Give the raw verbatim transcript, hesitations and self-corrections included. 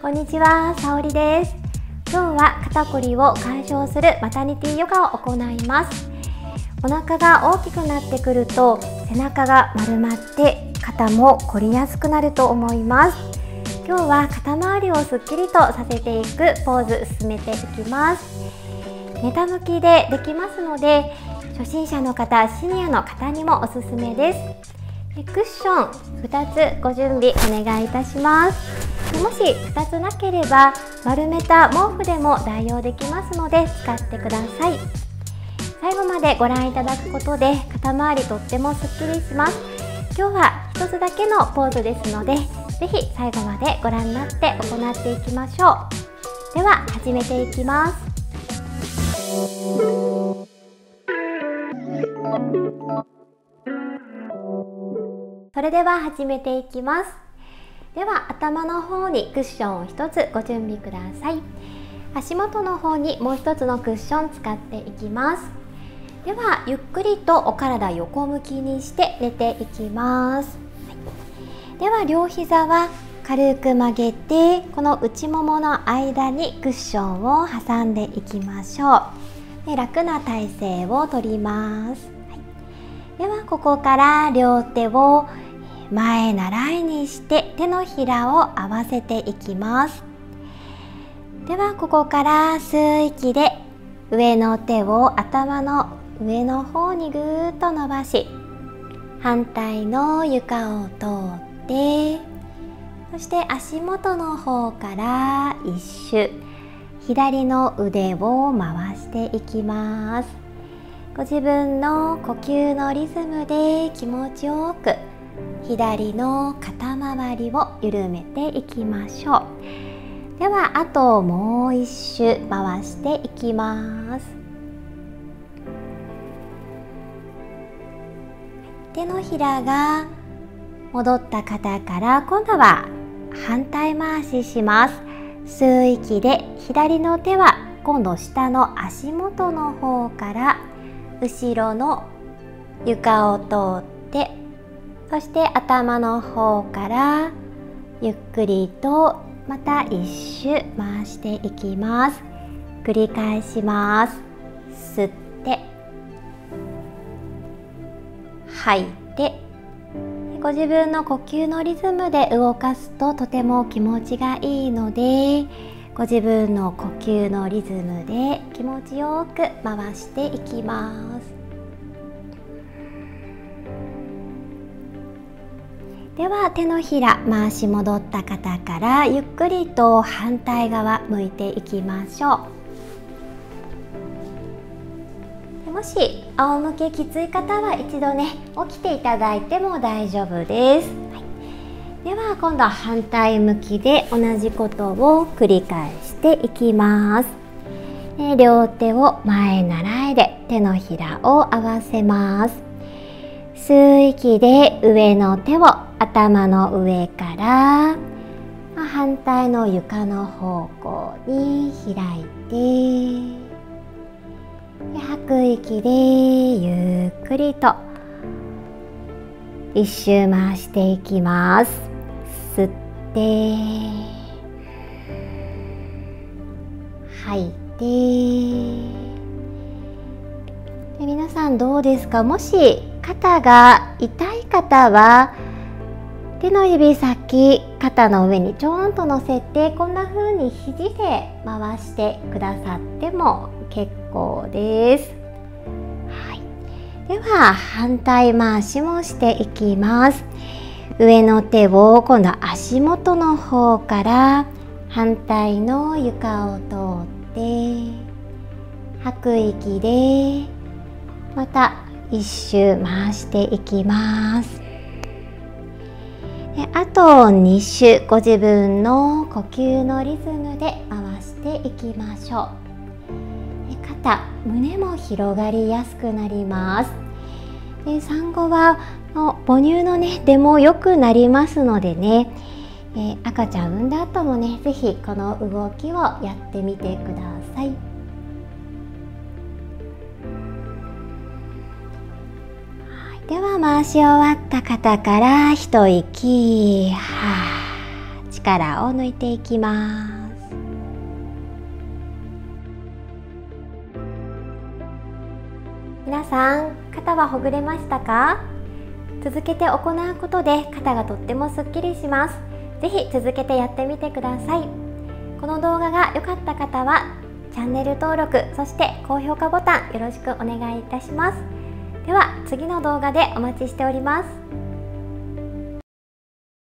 こんにちは、さおりです。今日は肩こりを解消するマタニティヨガを行います。お腹が大きくなってくると背中が丸まって肩も凝りやすくなると思います。今日は肩周りをすっきりとさせていくポーズ進めていきます。寝た向きでできますので初心者の方、シニアの方にもおすすめです。クッションふたつご準備お願いいたします。もしふたつなければ丸めた毛布でも代用できますので使ってください。最後までご覧いただくことで肩周りとってもすっきりします。今日はひとつだけのポーズですのでぜひ最後までご覧になって行っていきましょう。では始めていきます。それでは始めていきます。では頭の方にクッションをひとつご準備ください。足元の方にもうひとつのクッション使っていきます。ではゆっくりとお体横向きにして寝ていきます。はい、では両膝は軽く曲げてこの内ももの間にクッションを挟んでいきましょう。で楽な体勢をとります。はい、ではここから両手を前習いにして手のひらを合わせていきます。ではここから吸う息で上の手を頭の上の方にぐーっと伸ばし反対の床を通ってそして足元の方から一周左の腕を回していきます。ご自分の呼吸のリズムで気持ちよく左の肩周りを緩めていきましょう。ではあともう一周回していきます。手のひらが戻った方から今度は反対回しします。吸う息で左の手は今度下の足元の方から後ろの床を通ってそして頭の方からゆっくりとまた一周回していきます。繰り返します。吸って吐いてご自分の呼吸のリズムで動かすととても気持ちがいいのでご自分の呼吸のリズムで気持ちよく回していきます。では手のひら回し戻った方からゆっくりと反対側向いていきましょう。もし仰向けきつい方は一度ね起きていただいても大丈夫です。はい、では今度は反対向きで同じことを繰り返していきます。で両手を前習いで手のひらを合わせます。吸う息で上の手を頭の上から反対の床の方向に開いて吐く息でゆっくりと一周回していきます。吸って吐いてで皆さんどうですか？もし肩が痛い方は手の指先肩の上にちょんと乗せてこんな風に肘で回してくださっても結構です。はい、では反対回しもしていきます。上の手を今度は足元の方から反対の床を通って吐く息でまた一周回していきます。であとに周ご自分の呼吸のリズムで回していきましょう。で肩、胸も広がりやすくなります。で産後はの母乳のね出も良くなりますのでね、え赤ちゃん産んだ後もね是非この動きをやってみてください。では回し終わった方から一息は力を抜いていきます。皆さん、肩はほぐれましたか？続けて行うことで肩がとってもすっきりします。ぜひ続けてやってみてください。この動画が良かった方はチャンネル登録、そして高評価ボタンよろしくお願いいたします。では次の動画でお待ちしております。